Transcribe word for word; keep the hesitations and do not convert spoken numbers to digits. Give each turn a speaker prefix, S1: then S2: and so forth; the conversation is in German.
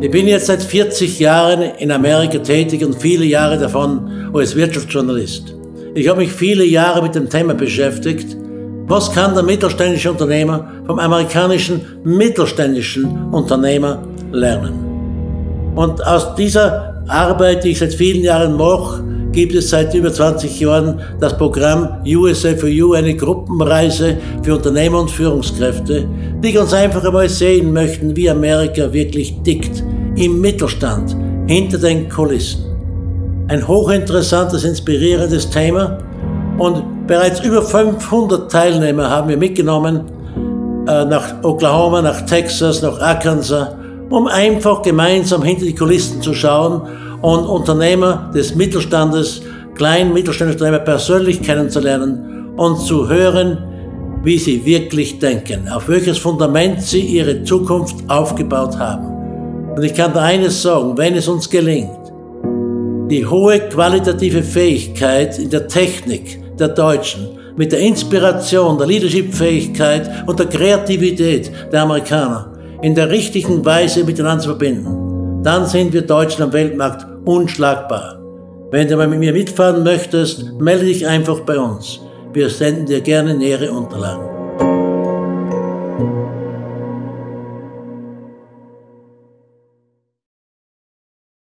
S1: Ich bin jetzt seit vierzig Jahren in Amerika tätig und viele Jahre davon als Wirtschaftsjournalist. Ich habe mich viele Jahre mit dem Thema beschäftigt, was kann der mittelständische Unternehmer vom amerikanischen mittelständischen Unternehmer lernen. Und aus dieser Arbeit, die ich seit vielen Jahren mache, gibt es seit über zwanzig Jahren das Programm U S A for You, eine Gruppenreise für Unternehmer und Führungskräfte, die ganz einfach einmal sehen möchten, wie Amerika wirklich tickt, im Mittelstand, hinter den Kulissen. Ein hochinteressantes, inspirierendes Thema und bereits über fünfhundert Teilnehmer haben wir mitgenommen äh, nach Oklahoma, nach Texas, nach Arkansas, um einfach gemeinsam hinter die Kulissen zu schauen und Unternehmer des Mittelstandes, kleinen mittelständischen Unternehmer persönlich kennenzulernen und zu hören, wie sie wirklich denken, auf welches Fundament sie ihre Zukunft aufgebaut haben. Und ich kann da eines sagen, wenn es uns gelingt, die hohe qualitative Fähigkeit in der Technik der Deutschen mit der Inspiration, der Leadership-Fähigkeit und der Kreativität der Amerikaner in der richtigen Weise miteinander zu verbinden, dann sind wir Deutschen am Weltmarkt unschlagbar. Wenn du mal mit mir mitfahren möchtest, melde dich einfach bei uns. Wir senden dir gerne nähere Unterlagen.